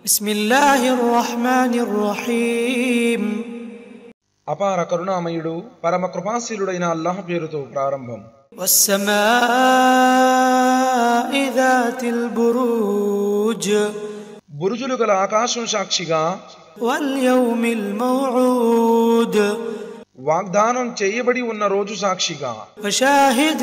بسم الله الرحمن الرحيم అపార కరుణామయుడు పరమ కృపాశీలుడైన అల్లాహ్ పేరుతో ప్రారంభం. والسماء ذات البروج బురుజులు గల ఆకాశం సాక్షిగా, واليوم الموعود వాగ్దానం చేయబడి ఉన్న రోజు సాక్షిగా, وشاهد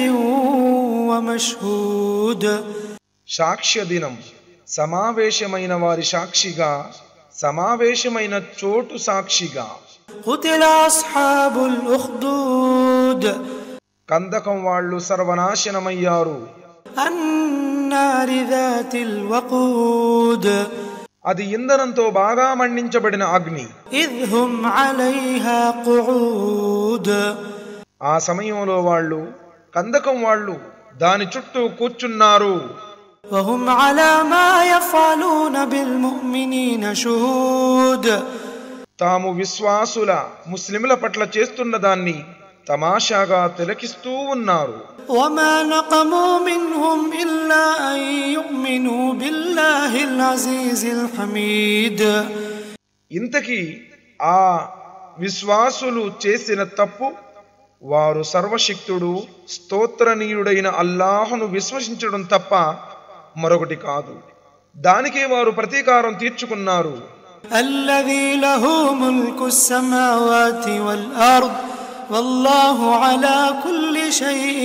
ومشهود సాక్ష్య దినం, సమావేశమైన వారి సాక్షిగా, సమావేశమైన చోటు సాక్షిగా. قتل أصحاب الأخدود కందకం వాళ్ళు సర్వనాశనమయ్యారు. النار ذات الوقود అది ఇంధనంతో బాగా మండించబడిన అగ్ని. إذ هم عليها قعود ఆ సమయంలో వాళ్ళు, కందకం వాళ్ళు దాని చుట్టూ కూర్చున్నారు. وهم على ما يفعلون بالمؤمنين شهود తాము విశ్వాసుల ముస్లింల పట్ల చేస్తున్న దాన్ని తమాషాగా తిలకిస్తూ ఉన్నారు. وما نقموا منهم إلا أن يؤمنوا بالله العزيز الحميد ఇంతకీ ఆ విశ్వాసులు చేసిన తప్పు వారు సర్వశక్తుడు స్తోత్రనీయుడైన అల్లాహును విశ్వసించడం తప్ప మరొకటి కాదు. దానికే వారు ప్రతీకారం తీర్చుకున్నారు. الذي له ملك السماوات والأرض والله على كل شيء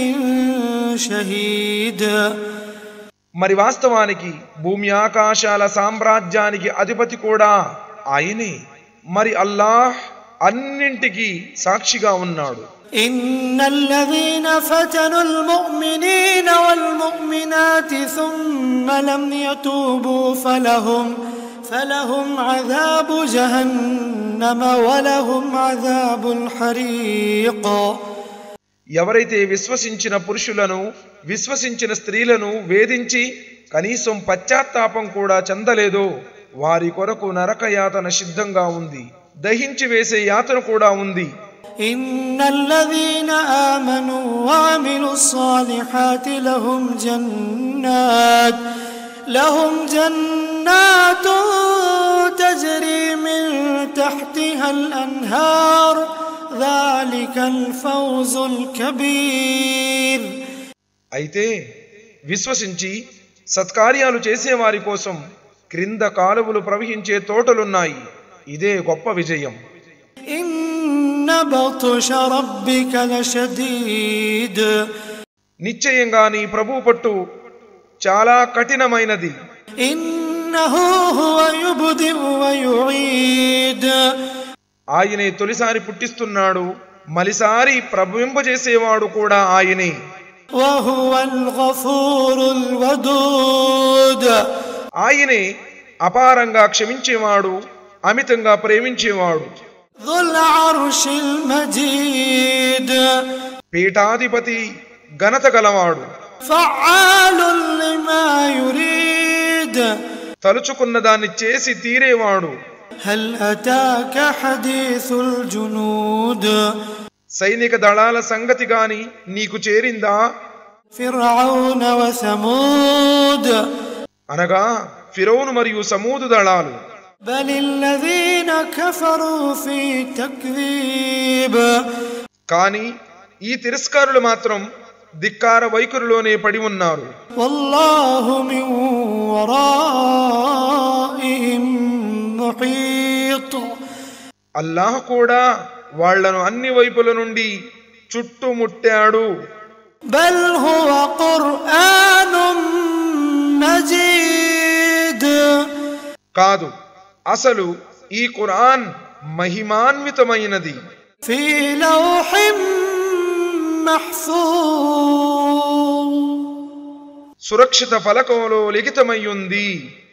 شهيد మరి వాస్తవానికి భూమి ఆకాశాల సామ్రాజ్యానికి అధిపతి కూడా ఆయనే. మరి అల్లాహ్ అన్నింటికీ సాక్షిగా ఉన్నాడు. إن الذين فتنوا المؤمنين والمؤمنات ثم لم يتوبوا فلهم عذاب جهنم ولهم عذاب الحريق ఎవరైతే విశ్వసించిన పురుషులను, విశ్వసించిన స్త్రీలను వేధించి కనీసం పశ్చాత్తాపం కూడా చెందలేదో వారి కొరకు నరకయాతన సిద్ధంగా ఉంది. దహించి వేసే యాతన కూడా ఉంది. إن الذين آمنوا وعملوا الصالحات لهم جنات تجري من تحتها الأنهار ذلك الفوز الكبير అయితే విశ్వసించి సత్కార్యాలు చేసేవారి కోసం క్రింద కాలువలు ప్రవహించే తోటలున్నాయి. ఇదే గొప్ప విజయం. إن بطش ربك لشديد నిశ్చయంగా నీ ప్రభు పట్టు చాలా కఠినమైనది. إنه هو يبدئ ويعيد ఆయనే తొలిసారి పుట్టిస్తున్నాడు, మలిసారి ప్రభువింపజేసేవాడు కూడా ఆయనే. وهو الغفور الودود ఆయనే అపారంగా క్షమించేవాడు, అమితంగా ప్రేమించేవాడు. ذو العرش المجيد పీఠాధిపతి, ఘనత గలవాడు. فعال لما يريد తలుచుకున్న దాన్ని చేసి తీరేవాడు. هل أتاك حديث الجنود సైనిక దళాల సంగతి గాని నీకు చేరిందా? فرعون وثمود అనగా ఫిరౌను మరియు సమూదు దళాలు. بل الذين كفروا في تكذيب కానీ ఈ తిరస్కారులు మాత్రం ధిక్కార వైఖరిలోనే పడి ఉన్నారు. والله من ورائهم محيط అల్లాహ్ కూడా వాళ్లను అన్ని వైపుల నుండి చుట్టుముట్టాడు. بل هو قرآن مجيد కాదు, అసలు ఈ ఖురాన్ మహిమాన్వితమైనది. في لوح محفوظ సురక్షిత ఫలకంలో లిఖితమై ఉంది.